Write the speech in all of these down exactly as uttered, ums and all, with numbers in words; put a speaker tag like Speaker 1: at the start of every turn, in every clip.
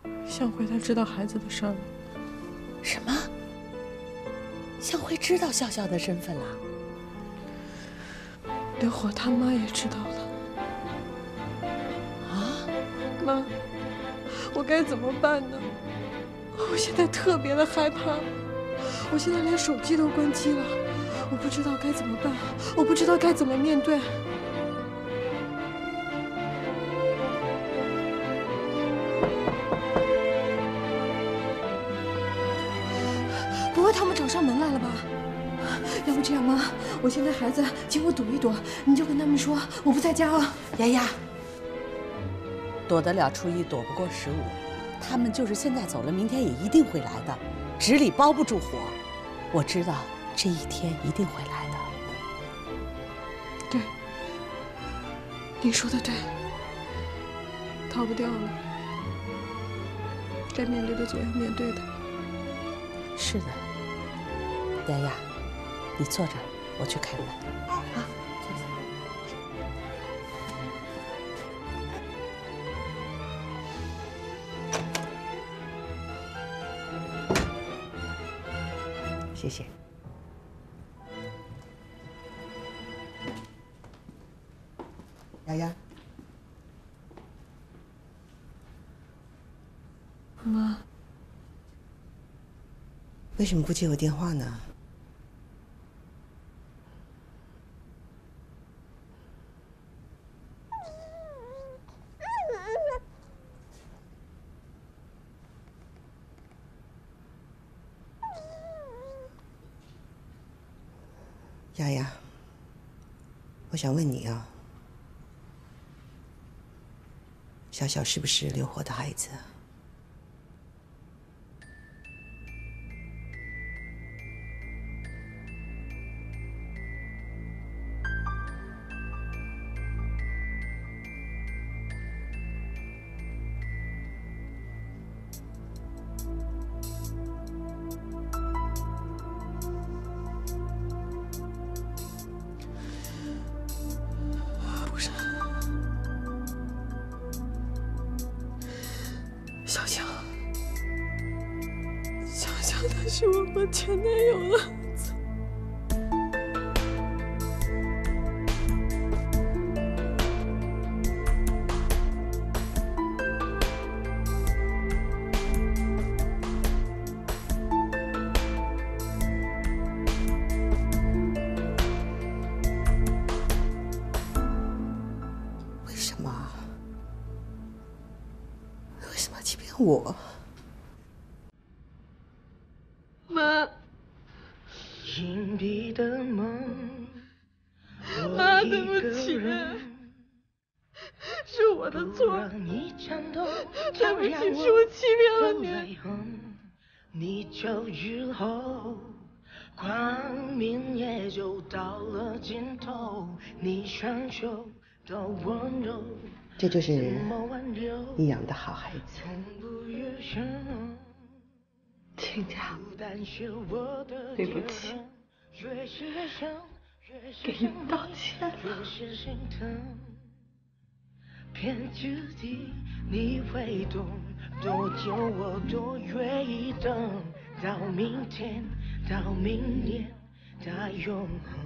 Speaker 1: 向辉他知道孩子的事儿了。
Speaker 2: 什么？向辉知道笑笑的身份了？
Speaker 1: 刘火他妈也知道了。
Speaker 2: 啊？
Speaker 1: 妈，我该怎么办呢？我现在特别的害怕，我现在连手机都关机了，我不知道该怎么办，我不知道该怎么面对。 不会他们找上门来了吧？要不这样，妈，我先带孩子进屋躲一躲，你就跟他们说我不在家了。
Speaker 2: 丫丫，躲得了初一，躲不过十五。他们就是现在走了，明天也一定会来的。纸里包不住火，我知道这一天一定会来的。
Speaker 1: 对，你说的对，逃不掉了，该面对的总要面对的。
Speaker 2: 是的。 丫丫，你坐这儿，我去开门。啊，坐下。谢谢。丫丫，
Speaker 1: 妈，
Speaker 3: 为什么不接我电话呢？ 丫丫，我想问你啊，小小是不是刘火的孩子？
Speaker 1: 他是我们前男友的孩子。
Speaker 3: 为什么？为什么欺骗我？
Speaker 1: 妈，
Speaker 4: 隐蔽的梦，
Speaker 1: 妈，对不起，是我的错，对不起，是我欺骗了你。
Speaker 4: 你就日后，光明也就到了尽头，你双手的温柔，
Speaker 3: 这就是你养的好孩子。
Speaker 1: 亲家，对不起，给你道歉了。
Speaker 4: 骗自己你会懂，多久我都愿意等，到明天，到明年，到永恒。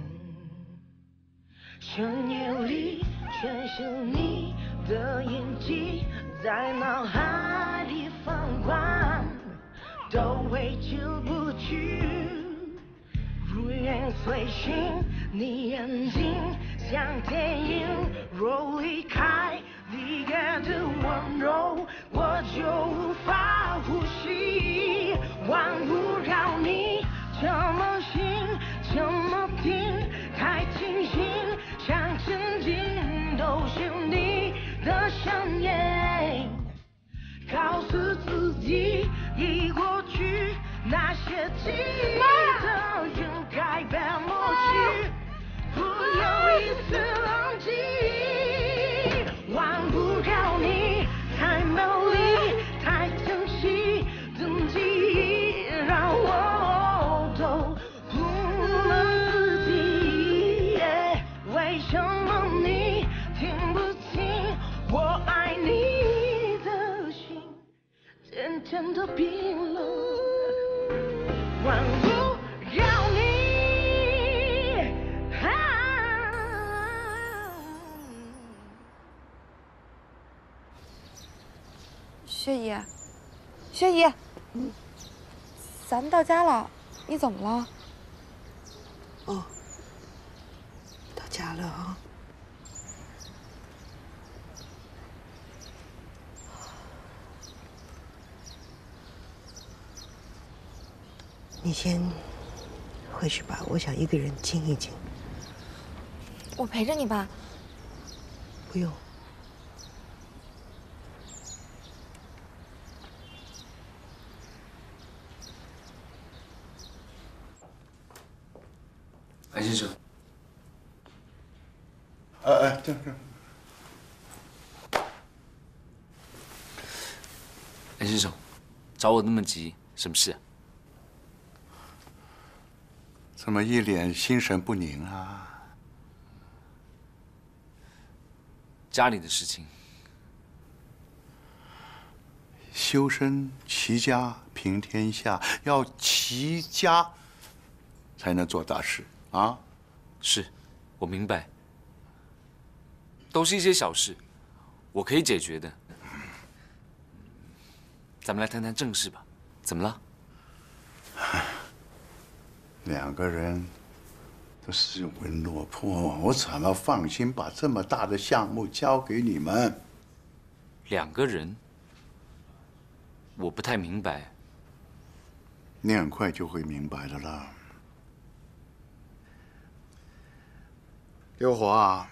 Speaker 4: 深夜里全是你的印记，在脑海里放光。 都挥之不去，如影随形。你眼睛像电影，若离开你给的温柔，我就无法呼吸。忘不了你这么醒，这么听，太清醒，像曾经都是你的声音。告诉自己。 已过去，那些记忆的人改变默契，不有一丝冷静。忘不了你，太美丽，太珍惜的记忆，让我都不能自己。为什么你听不清我爱你的心？ 真的冰冷，管不了你。啊、
Speaker 5: 薛姨，薛姨，嗯，咱们到家了，你怎么了？
Speaker 3: 哦，到家了啊。 你先回去吧，我想一个人静一静。
Speaker 5: 我陪着你吧。
Speaker 3: 不用。
Speaker 6: 安先生。
Speaker 7: 哎哎，这这。
Speaker 6: 安先生，找我那么急，什么事啊？
Speaker 7: 怎么一脸心神不宁啊？
Speaker 6: 家里的事情。
Speaker 7: 修身齐家平天下，要齐家才能做大事啊！
Speaker 6: 是，我明白，都是一些小事，我可以解决的。咱们来谈谈正事吧。怎么了？
Speaker 7: 两个人都失魂落魄，我怎么放心把这么大的项目交给你们？
Speaker 6: 两个人，我不太明白。
Speaker 7: 你很快就会明白的啦。刘火啊，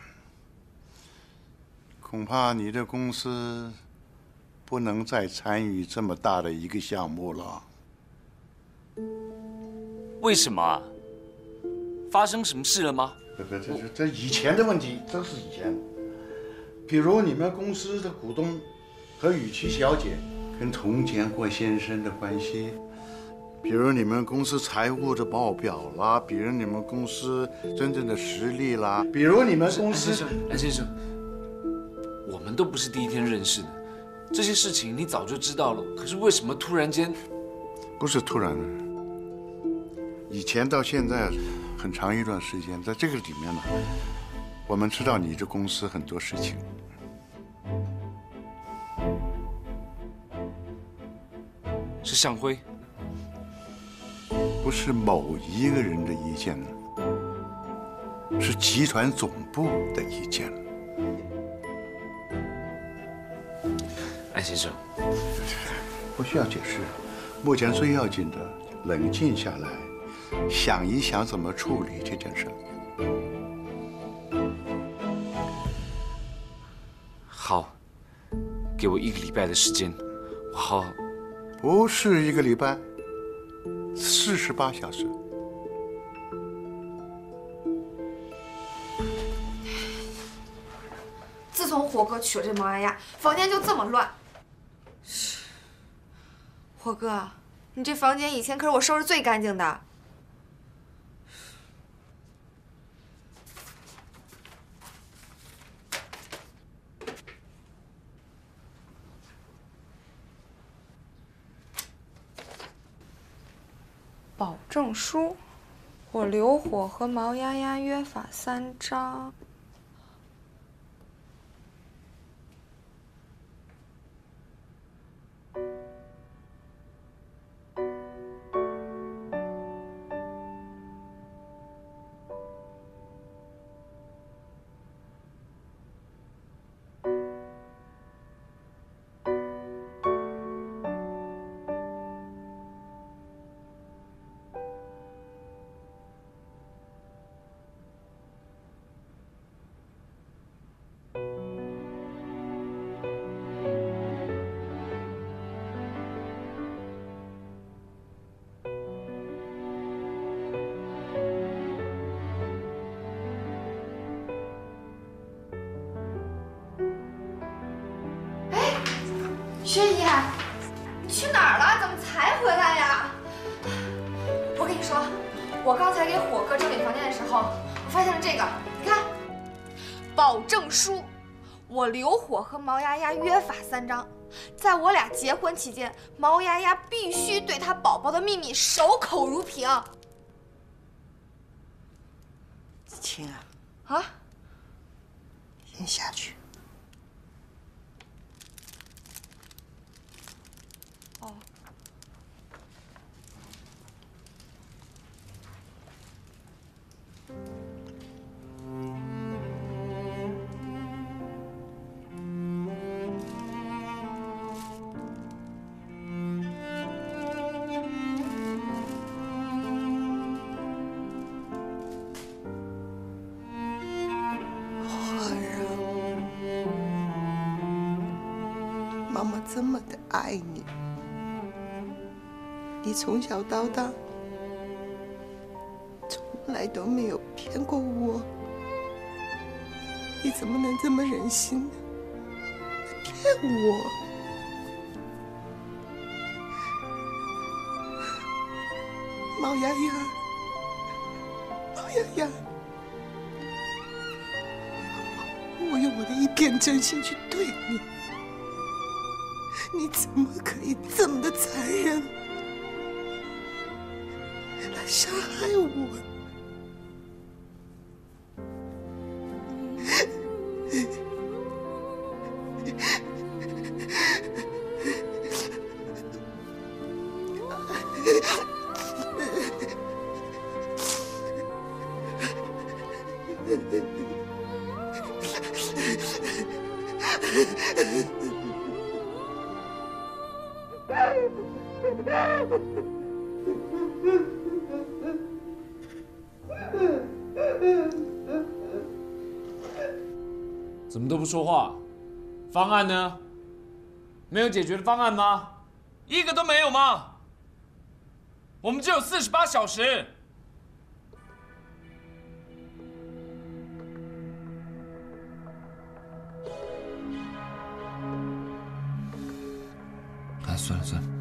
Speaker 7: 恐怕你的公司不能再参与这么大的一个项目了。
Speaker 6: 为什么啊？发生什么事了吗？
Speaker 7: 这这这这以前的问题，都是以前。比如你们公司的股东和雨琦小姐跟童建国先生的关系，比如你们公司财务的报表啦，比如你们公司真正的实力啦，比如你们公司……
Speaker 6: 安先生，安先生，我们都不是第一天认识的，这些事情你早就知道了，可是为什么突然间？
Speaker 7: 不是突然的。 以前到现在，很长一段时间，在这个里面呢，我们知道你这公司很多事情。
Speaker 6: 是向辉，
Speaker 7: 不是某一个人的意见，是集团总部的意见。
Speaker 6: 安先生，
Speaker 7: 不需要解释，目前最要紧的，冷静下来。 想一想怎么处理这件事。
Speaker 6: 好，给我一个礼拜的时间，我好好。
Speaker 7: 不是一个礼拜，四十八小时。
Speaker 5: 自从火哥娶了这毛丫丫，房间就这么乱。火哥，你这房间以前可是我收拾最干净的。 保证书，我刘火和毛丫丫约法三章。薛姨，你去哪儿了？怎么才回来呀？我跟你说，我刚才给火哥整理房间的时候，我发现了这个，你看，保证书， 我刘火和毛丫丫约法三章，在我俩结婚期间，毛丫丫必须对她宝宝的秘密守口如瓶。
Speaker 3: 青啊，
Speaker 5: 啊，
Speaker 3: 先下去。
Speaker 5: 哦。
Speaker 3: 妈妈这么的爱你，你从小到大从来都没有骗过我，你怎么能这么忍心呢？骗我！毛丫丫，毛丫丫，我用我的一片真心去对你。你怎么可以这么的残忍，来伤害我？
Speaker 6: 怎么都不说话？方案呢？没有解决的方案吗？一个都没有吗？我们只有四十八小时。哎，算了算了，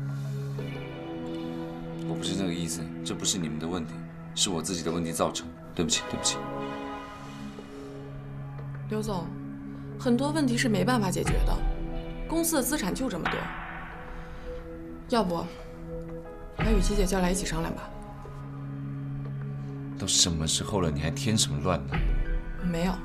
Speaker 6: 我不是这个意思，这不是你们的问题，是我自己的问题造成的。对不起，对不起。
Speaker 1: 刘总，很多问题是没办法解决的，公司的资产就这么多。要不，把雨琦姐叫来一起商量吧。
Speaker 6: 都什么时候了，你还添什么乱呢？
Speaker 1: 没有。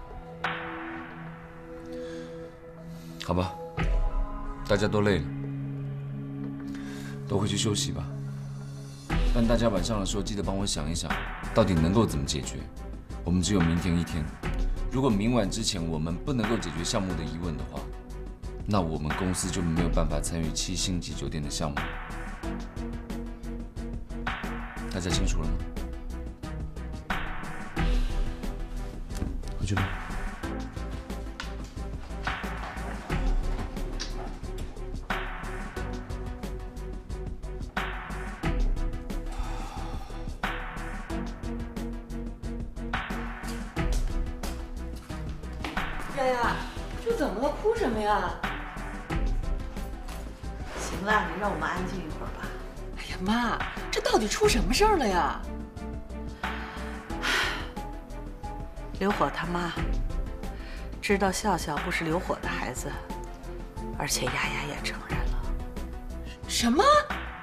Speaker 6: 好吧，大家都累了，都回去休息吧。但大家晚上的时候记得帮我想一想，到底能够怎么解决。我们只有明天一天，如果明晚之前我们不能够解决项目的疑问的话，那我们公司就没有办法参与七星级酒店的项目。大家清楚了吗？回去吧。
Speaker 2: 丫丫，这怎么了？哭什么呀？行了，你让我们安静一会儿吧。哎呀，妈，这到底出什么事儿了呀？刘火他妈知道笑笑不是刘火的孩子，而且丫丫也承认了。什么？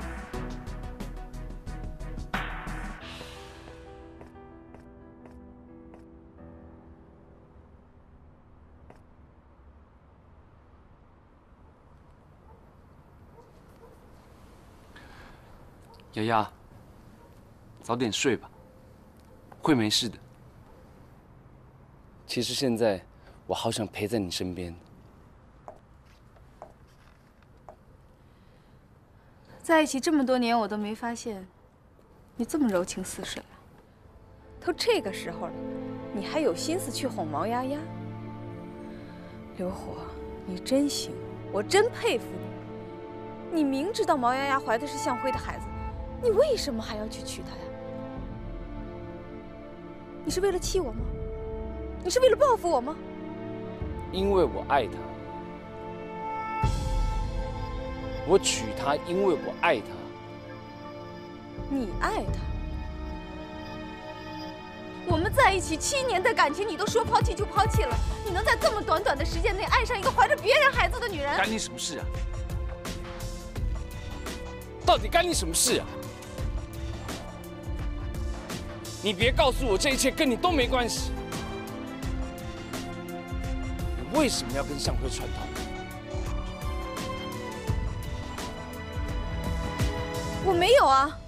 Speaker 6: 丫丫，早点睡吧，会没事的。其实现在我好想陪在你身边。
Speaker 5: 在一起这么多年，我都没发现你这么柔情似水啊！都这个时候了，你还有心思去哄毛丫丫？刘火，你真行，我真佩服你。你明知道毛丫丫怀的是向辉的孩子，你为什么还要去娶她呀？你是为了气我吗？你是为了报复我吗？
Speaker 6: 因为我爱她，我娶她，因为我爱她。
Speaker 5: 你爱她？ 我们在一起七年的感情，你都说抛弃就抛弃了，你能在这么短短的时间内爱上一个怀着别人孩子的女人？
Speaker 8: 干你什么事啊？到底干你什么事啊？你别告诉我这一切跟你都没关系。你为什么要跟向辉串通？
Speaker 5: 我没有啊。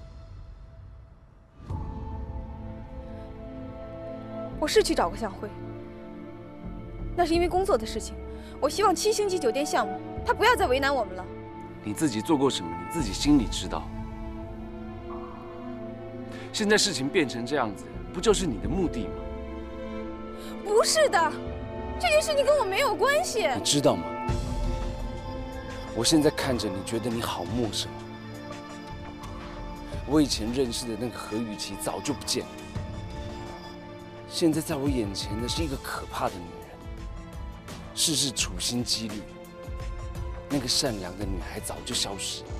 Speaker 5: 我是去找过向辉，那是因为工作的事情。我希望七星级酒店项目他不要再为难我们了。
Speaker 8: 你自己做过什么，你自己心里知道。现在事情变成这样子，不就是你的目的吗？
Speaker 5: 不是的，这件事情跟我没有关系。
Speaker 8: 你知道吗？我现在看着你，觉得你好陌生。我以前认识的那个何雨琪早就不见了。 现在在我眼前的是一个可怕的女人，事事处心积虑。那个善良的女孩早就消失了。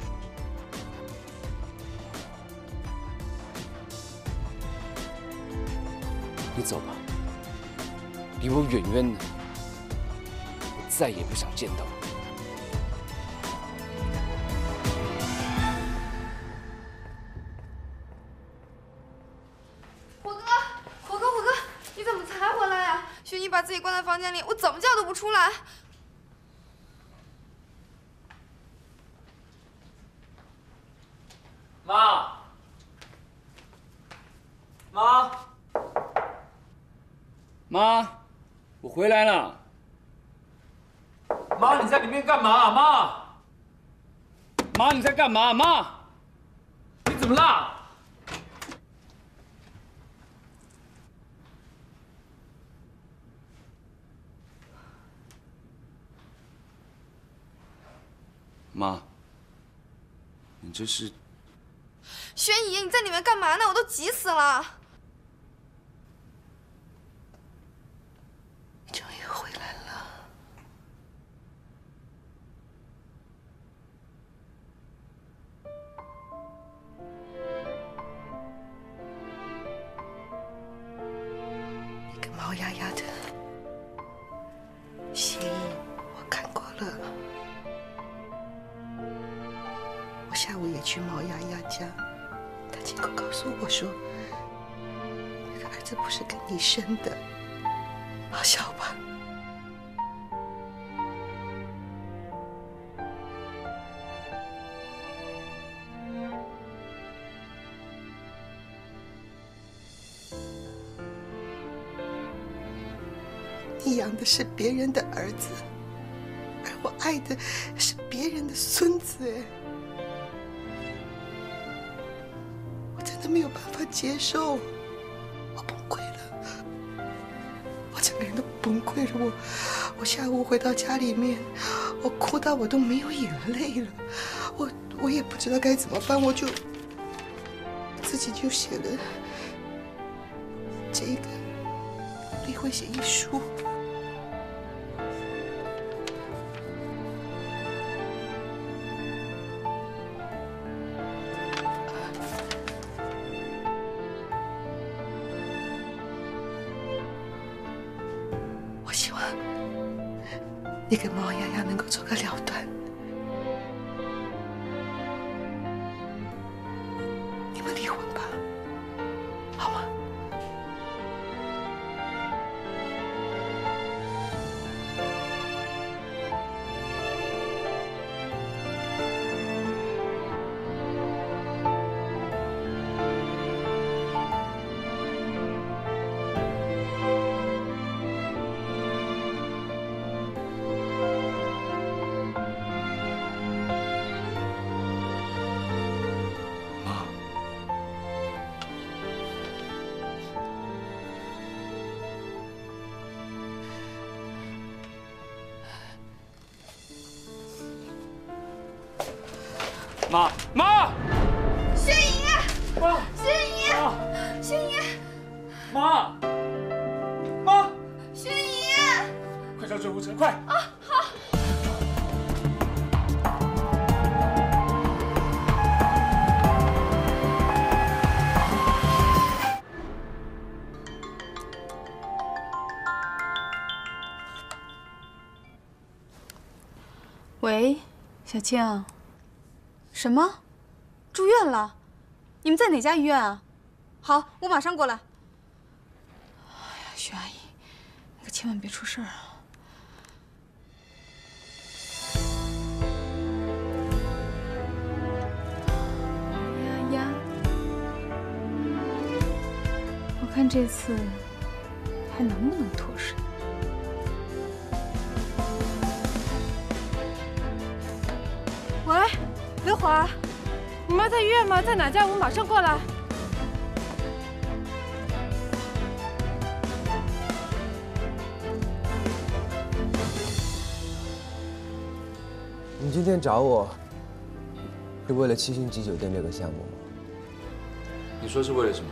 Speaker 8: 你走吧，离我远远的，我再也不想见到你。
Speaker 9: 你把自己关在房间里，我怎么叫都不出来。
Speaker 10: 妈，妈，
Speaker 8: 妈，我回来了。
Speaker 10: 妈，你在里面干嘛？妈，
Speaker 8: 妈，你在干嘛？妈，
Speaker 10: 你怎么啦？
Speaker 8: 妈，你这是？
Speaker 9: 轩姨，你在里面干嘛呢？我都急死了。
Speaker 3: 你终于回来了。那个毛丫丫的协议我看过了。 我下午也去毛丫丫家，她亲口告诉我说，那个儿子不是跟你生的，好笑吧？你养的是别人的儿子，而我爱的是别人的孙子，哎。 真的没有办法接受，我崩溃了，我整个人都崩溃了。我，我下午回到家里面，我哭到我都没有眼泪了，我我也不知道该怎么办，我就自己就写了这个离婚协议书。 你跟毛丫丫能够做个了断，你们离婚吧，好吗？
Speaker 8: 妈，妈，
Speaker 9: 轩姨，
Speaker 8: 妈，
Speaker 9: 轩姨，轩姨，
Speaker 8: 妈，妈，
Speaker 9: 轩姨，
Speaker 8: 快叫救护车，快！
Speaker 9: 啊，好。
Speaker 5: 喂，小青。什么？住院了？你们在哪家医院啊？好，我马上过来。哎呀，徐阿姨，你可千万别出事儿啊！丫丫，我看这次还能不能脱身？
Speaker 1: 喂，刘华，你妈在医院吗？在哪家？我马上过来。
Speaker 11: 你今天找我，是为了七星级酒店这个项目吗？
Speaker 6: 你说是为了什么？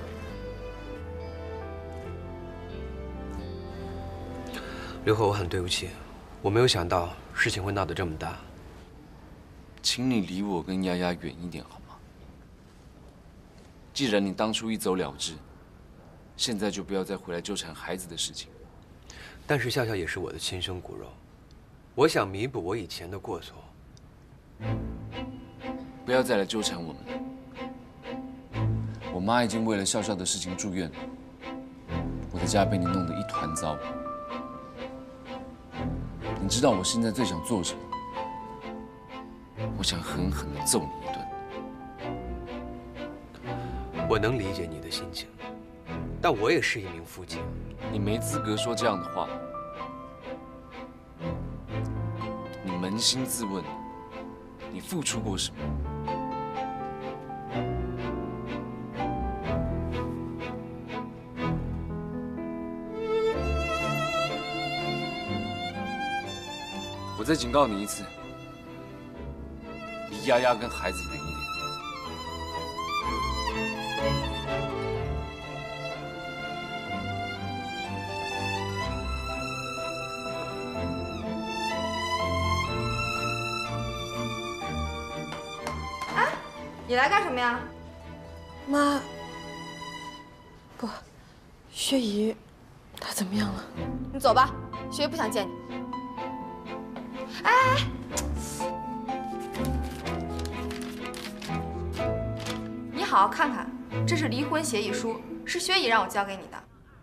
Speaker 11: 刘和，我很对不起，我没有想到事情会闹得这么大。
Speaker 6: 请你离我跟丫丫远一点好吗？既然你当初一走了之，现在就不要再回来纠缠孩子的事情。
Speaker 11: 但是笑笑也是我的亲生骨肉，我想弥补我以前的过错。
Speaker 6: 不要再来纠缠我们了。我妈已经为了笑笑的事情住院了，我的家被你弄得一团糟。你知道我现在最想做什么？ 我想狠狠地揍你一顿。
Speaker 11: 我能理解你的心情，但我也是一名父亲。
Speaker 6: 你没资格说这样的话。你扪心自问，你付出过什么？我再警告你一次。 离丫丫跟孩子远一点。
Speaker 9: 哎，你来干什么呀？
Speaker 1: 妈，不，薛姨，她怎么样了？
Speaker 9: 你走吧，薛姨不想见你。哎哎哎！ 你好好看看，这是离婚协议书，是薛姨让我交给你的。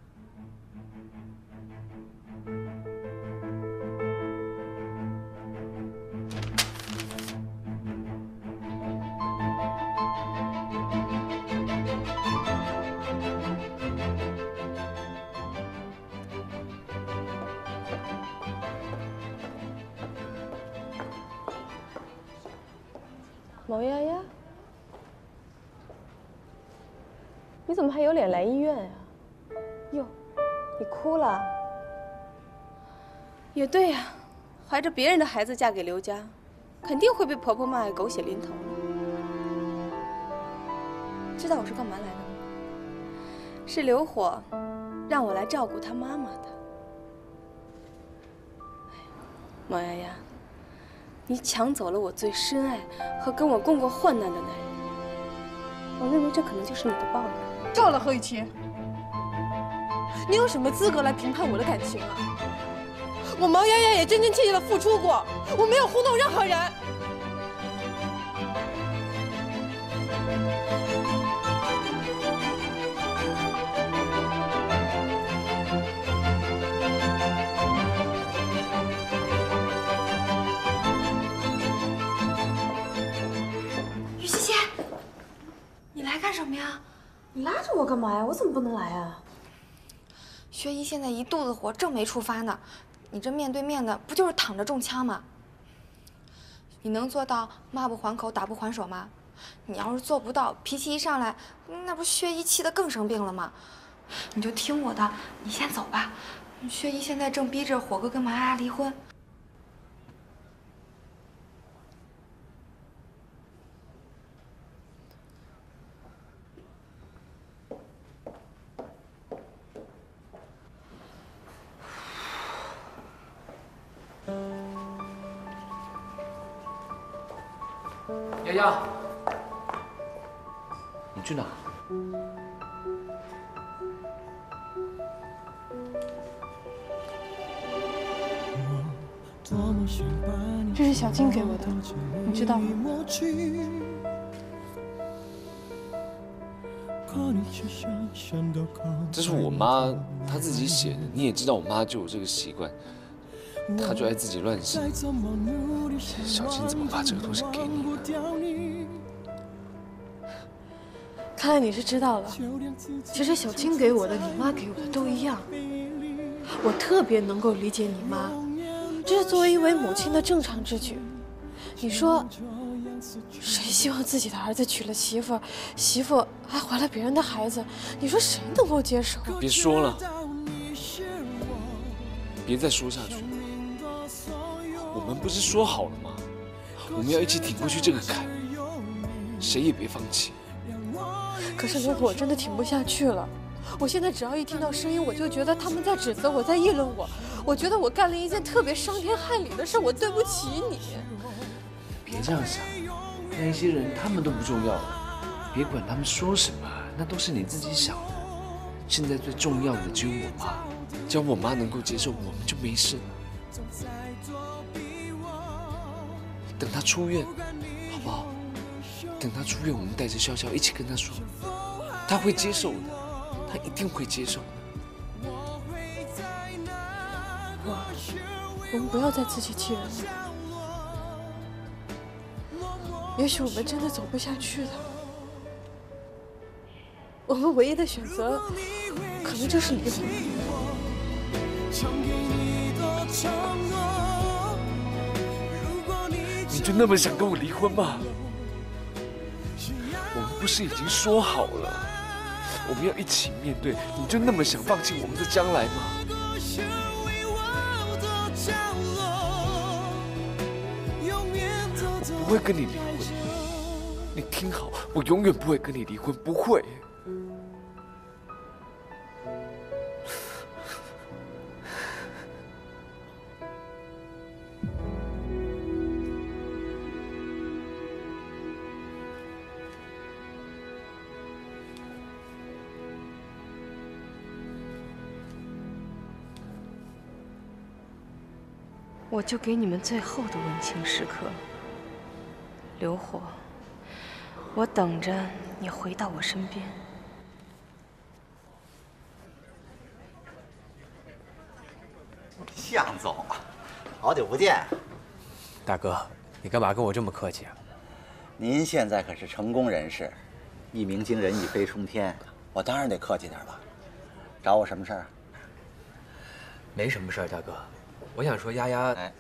Speaker 1: 毛丫丫。 你怎么还有脸来医院呀？哟，你哭了？
Speaker 5: 也对呀，怀着别人的孩子嫁给刘家，肯定会被婆婆骂得狗血淋头。知道我是干嘛来的吗？是刘火让我来照顾他妈妈的。毛丫丫，你抢走了我最深爱和跟我共过患难的男人，我认为这可能就是你的报应。
Speaker 1: 够了，何雨晴，你有什么资格来评判我的感情啊？我毛丫丫也真真切切的付出过，我没有糊弄任何人。
Speaker 9: 雨欣欣，你来干什么呀？
Speaker 1: 你拉着我干嘛呀？我怎么不能来啊？
Speaker 9: 薛姨现在一肚子火，正没出发呢。你这面对面的，不就是躺着中枪吗？你能做到骂不还口，打不还手吗？你要是做不到，脾气一上来，那不薛姨气得更生病了吗？你就听我的，你先走吧。薛姨现在正逼着火哥跟毛丫丫离婚。
Speaker 10: 丫丫，
Speaker 6: 你去哪？
Speaker 12: 多么想把你
Speaker 1: 这是小静给我的，你知道吗？
Speaker 8: 这是我妈她自己写的，你也知道我妈就有这个习惯，她就爱自己乱写。小静怎么把这个东西给你呢？
Speaker 1: 看来你是知道了。其实小青给我的，你妈给我的都一样。我特别能够理解你妈，这是作为一位母亲的正常之举。你说，谁希望自己的儿子娶了媳妇，媳妇还怀了别人的孩子？你说谁能够接受？
Speaker 8: 别说了，别再说下去了。我们不是说好了吗？我们要一起挺过去这个坎，谁也别放弃。
Speaker 1: 可是刘虎，我真的挺不下去了。我现在只要一听到声音，我就觉得他们在指责我，在议论我。我觉得我干了一件特别伤天害理的事，我对不起你。
Speaker 8: 别这样想，那些人他们都不重要了，别管他们说什么，那都是你自己想的。现在最重要的只有我妈，只要我妈能够接受，我们就没事了。等她出院，好不好？等她出院，我们带着笑笑一起跟她说，她会接受的，她一定会接受的。
Speaker 1: 我，我们不要再自欺欺人了。也许我们真的走不下去的。我们唯一的选择，可能就是离婚。
Speaker 8: 你就那么想跟我离婚吗？我们不是已经说好了，我们要一起面对？你就那么想放弃我们的将来吗？我不会跟你离婚，你听好，我永远不会跟你离婚，不会。
Speaker 5: 我就给你们最后的温情时刻，刘火，我等着你回到我身边。
Speaker 12: 向总，好久不见。
Speaker 11: 大哥，你干嘛跟我这么客气啊？
Speaker 12: 您现在可是成功人士，一鸣惊人，一飞冲天，我当然得客气点了。找我什么事儿？
Speaker 11: 没什么事儿，大哥。我想说，丫丫，
Speaker 12: 哎，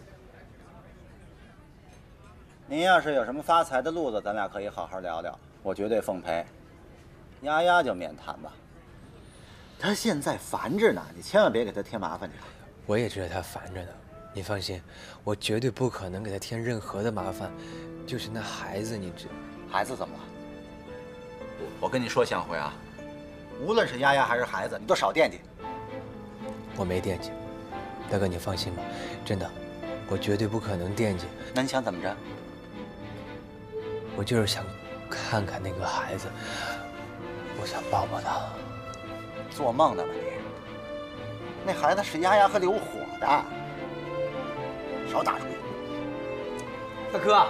Speaker 12: 您要是有什么发财的路子，咱俩可以好好聊聊，我绝对奉陪。丫丫就免谈吧，她现在烦着呢，你千万别给她添麻烦去。
Speaker 11: 我也知道她烦着呢，你放心，我绝对不可能给她添任何的麻烦。就是那孩子，你知，
Speaker 12: 孩子怎么了？我跟你说，向辉啊，无论是丫丫还是孩子，你都少惦记。
Speaker 11: 我没惦记。大哥，你放心吧，真的，我绝对不可能惦记。
Speaker 12: 那你想怎么着？
Speaker 11: 我就是想看看那个孩子，我想抱抱他。
Speaker 12: 做梦呢吧你？那孩子是丫丫和刘火的，少打主意。
Speaker 10: 大哥，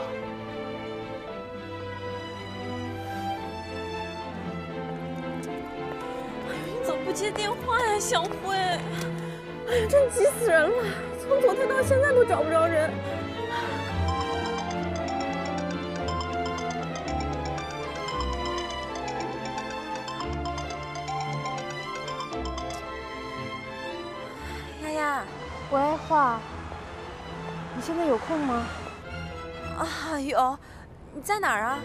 Speaker 1: 你怎么不接电话呀，小辉？哎呀，真急死人了！从昨天到现在都找不着人。
Speaker 5: 丫丫，
Speaker 1: 喂，花，你现在有空吗？
Speaker 5: 啊，有，你在哪儿啊？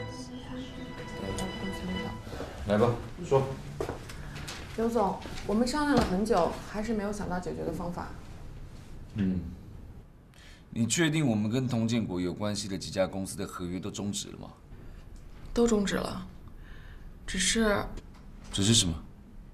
Speaker 6: 来吧，说。
Speaker 13: 刘总，我们商量了很久，还是没有想到解决的方法。
Speaker 6: 嗯，你确定我们跟同建国有关系的几家公司的合约都终止了吗？
Speaker 13: 都终止了，只是……
Speaker 6: 只是什么？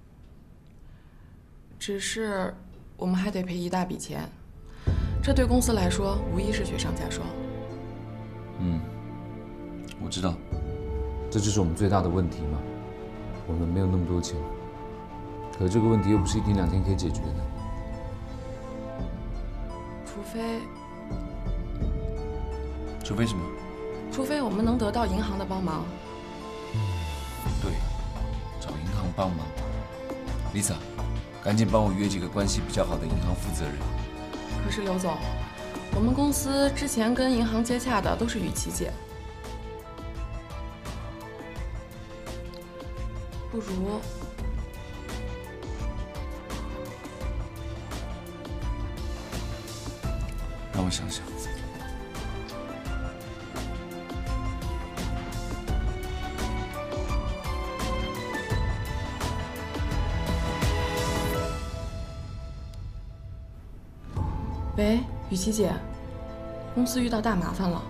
Speaker 13: 只是我们还得赔一大笔钱，这对公司来说无疑是雪上加霜。
Speaker 6: 嗯，我知道，这就是我们最大的问题嘛。我们没有那么多钱。可这个问题又不是一天两天可以解决的，
Speaker 13: 除非，
Speaker 6: 除非什么？
Speaker 13: 除非我们能得到银行的帮忙。
Speaker 6: 对，找银行帮忙。Lisa， 赶紧帮我约几个关系比较好的银行负责人。
Speaker 13: 可是刘总，我们公司之前跟银行接洽的都是雨琦姐，不如。
Speaker 6: 让我想想。
Speaker 13: 喂，雨琦姐，公司遇到大麻烦了。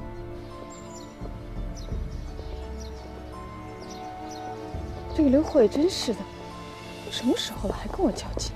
Speaker 1: 这个刘火也真是的，都什么时候了还跟我较劲？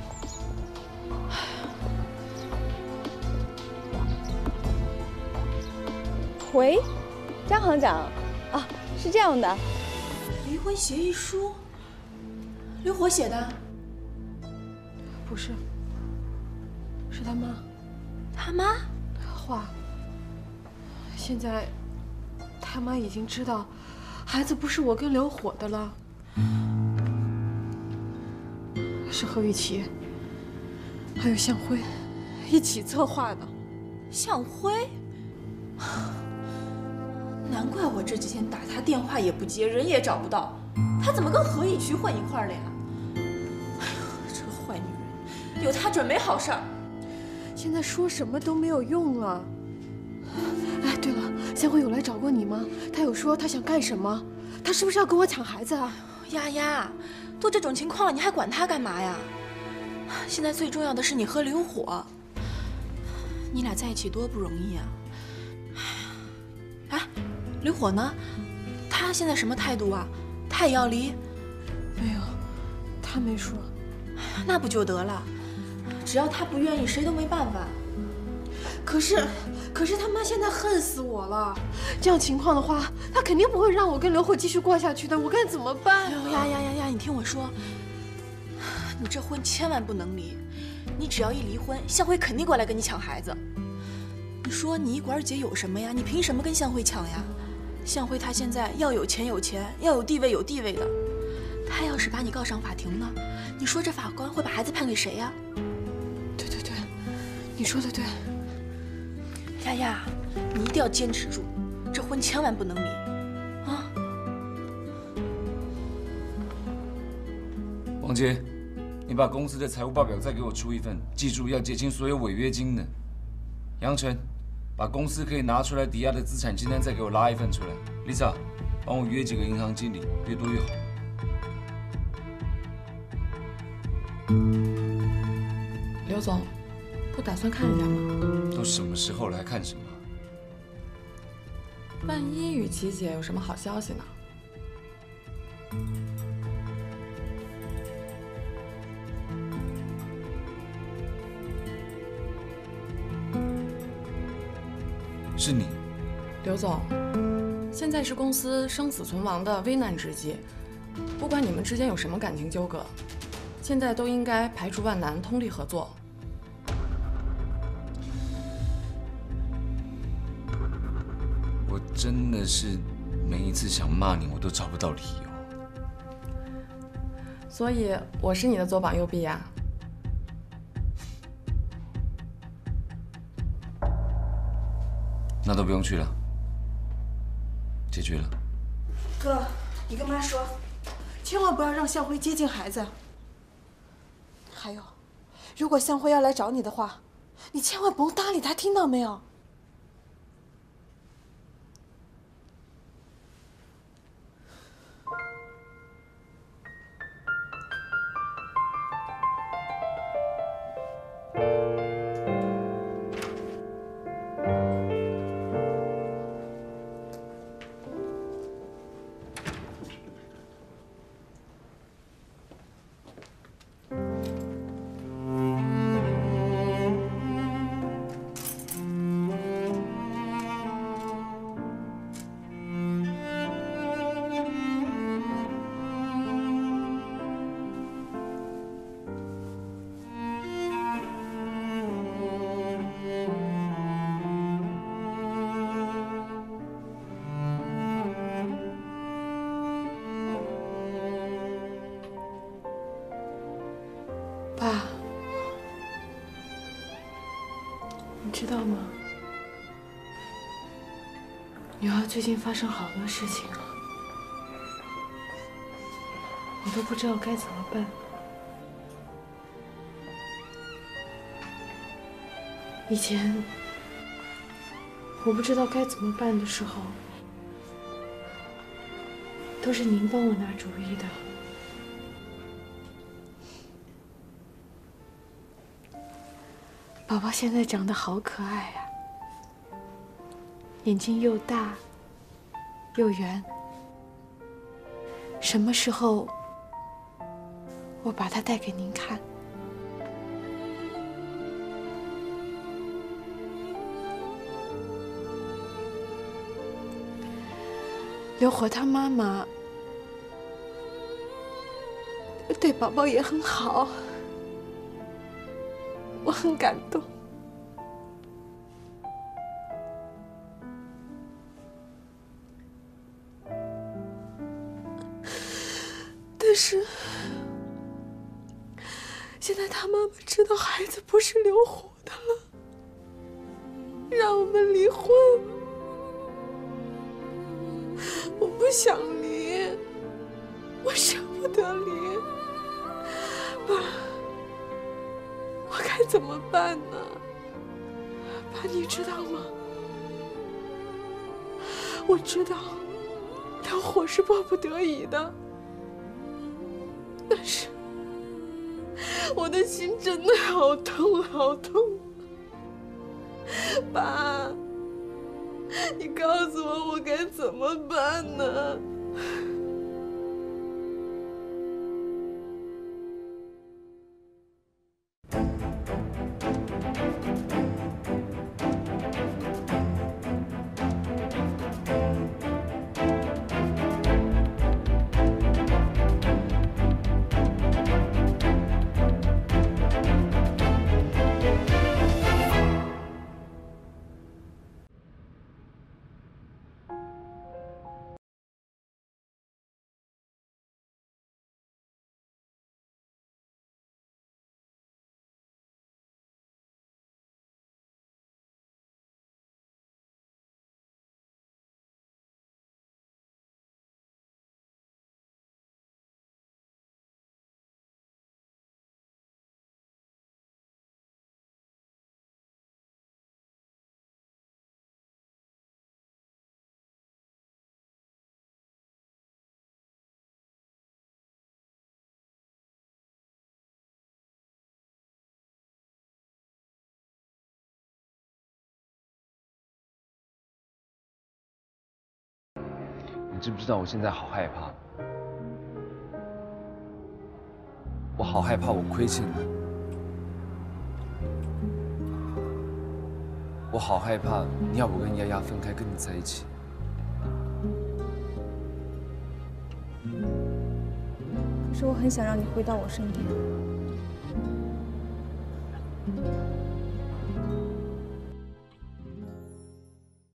Speaker 14: 喂，张行长，啊，是这样的，离婚协议书，刘火写的？
Speaker 1: 不是，是他妈。
Speaker 14: 他妈？
Speaker 1: 话，现在他妈已经知道，孩子不是我跟刘火的了，是何雨琦，还有向辉一起策划的。
Speaker 14: 向辉？ 难怪我这几天打他电话也不接，人也找不到，他怎么跟何雨琦混一块儿了呀？哎呦，这个坏女人，有她准没好事儿。
Speaker 1: 现在说什么都没有用了。哎，对了，向辉有来找过你吗？他有说他想干什么？他是不是要跟我抢孩子啊？
Speaker 14: 丫丫，都这种情况了，你还管他干嘛呀？现在最重要的是你和刘火，你俩在一起多不容易啊！哎。 刘火呢？他现在什么态度啊？他也要离？
Speaker 1: 没有，他没说。
Speaker 14: 那不就得了？只要他不愿意，谁都没办法。
Speaker 1: 可是，可是他妈现在恨死我了。这样情况的话，他肯定不会让我跟刘火继续过下去的。我该怎么办？
Speaker 14: 呀呀呀呀！你听我说，你这婚千万不能离。你只要一离婚，向辉肯定过来跟你抢孩子。你说你一管姐有什么呀？你凭什么跟向辉抢呀？ 向辉他现在要有钱有钱，要有地位有地位的。他要是把你告上法庭呢，你说这法官会把孩子判给谁呀？
Speaker 1: 对对对，你说的对。
Speaker 14: 丫丫，你一定要坚持住，这婚千万不能离，啊！
Speaker 6: 王杰，你把公司的财务报表再给我出一份，记住要结清所有违约金的。杨晨。 把公司可以拿出来抵押的资产清单再给我拉一份出来。Lisa， 帮我约几个银行经理，越多越好。
Speaker 13: 刘总，不打算看一下吗？
Speaker 6: 都什么时候了，还看什么？
Speaker 13: 万一雨琦姐有什么好消息呢？
Speaker 6: 是你，
Speaker 13: 刘总。现在是公司生死存亡的危难之际，不管你们之间有什么感情纠葛，现在都应该排除万难，通力合作。
Speaker 6: 我真的是每一次想骂你，我都找不到理由。
Speaker 13: 所以我是你的左膀右臂呀。
Speaker 6: 那都不用去了，解决了。
Speaker 1: 哥，你跟妈说，千万不要让向辉接近孩子。还有，如果向辉要来找你的话，你千万甭搭理他，听到没有？ 妈，女儿最近发生好多事情了，我都不知道该怎么办。以前我不知道该怎么办的时候，都是您帮我拿主意的。宝宝现在长得好可爱呀，眼睛又大又圆。什么时候我把它带给您看？刘火他妈妈对宝宝也很好，我很感动。但是现在他妈妈知道孩子不是刘火的了，让我们离婚。我不想离，我舍不得离，爸，我该怎么办呢？爸，你知道吗？我知道刘火是迫不得已的，但是我的心真的好痛好痛，爸。你告诉我，我该怎么办呢？
Speaker 8: 你知不知道我现在好害怕？我好害怕我亏欠你，我好害怕你要我跟丫丫分开，跟你在一起。
Speaker 5: 可是我很想让你回到我身边。